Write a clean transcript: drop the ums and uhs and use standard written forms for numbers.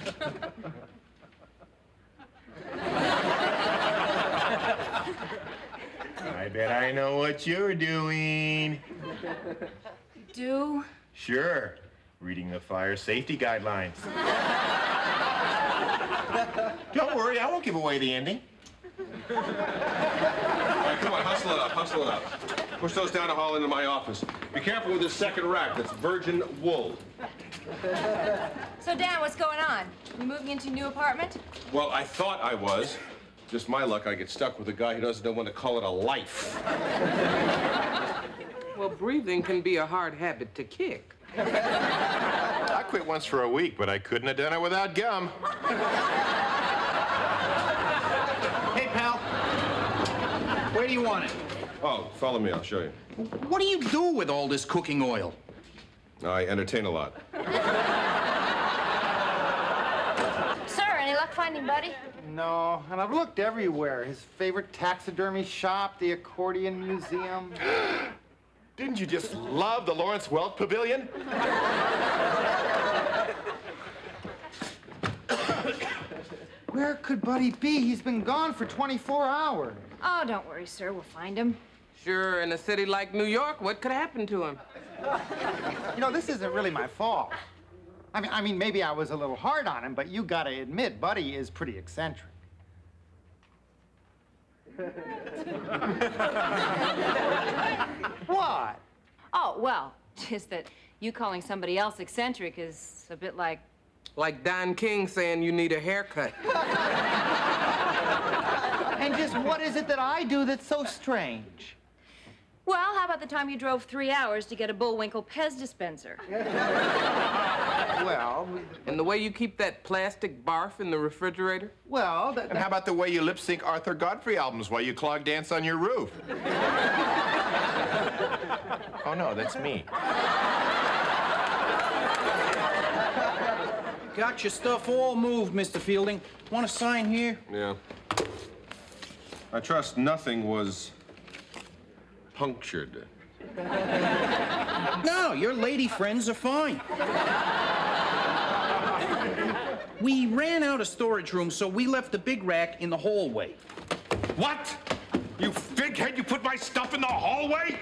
I bet I know what you're doing. Do? Sure. Reading the fire safety guidelines. Don't worry, I won't give away the ending. All right, come on, hustle it up, hustle it up. Push those down the hall into my office. Be careful with this second rack. That's virgin wool. So, Dan, what's going on? You moving into a new apartment? Well, I thought I was. Just my luck, I get stuck with a guy who doesn't know when to call it a life. Well, breathing can be a hard habit to kick. I quit once for a week, but I couldn't have done it without gum. Hey, pal. Where do you want it? Oh, follow me, I'll show you. What do you do with all this cooking oil? I entertain a lot. Sir, any luck finding Buddy? No, and I've looked everywhere. His favorite taxidermy shop, the accordion museum. Didn't you just love the Lawrence Welk Pavilion? Where could Buddy be? He's been gone for 24 hours. Oh, don't worry, sir. We'll find him. Sure, in a city like New York, what could happen to him? You know, this isn't really my fault. I mean, maybe I was a little hard on him, but you gotta admit, Buddy is pretty eccentric. What? Oh, well, just that you calling somebody else eccentric is a bit like... Like Don King saying you need a haircut. And just what is it that I do that's so strange? Well, how about the time you drove 3 hours to get a Bullwinkle Pez dispenser? Well... And the way you keep that plastic barf in the refrigerator? Well, And how about the way you lip-sync Arthur Godfrey albums while you clog dance on your roof? Oh, no, that's me. Got your stuff all moved, Mr. Fielding. Want to sign here? Yeah. I trust nothing was punctured. No, your lady friends are fine. We ran out of storage room, so we left the big rack in the hallway. What? You big head, you put my stuff in the hallway?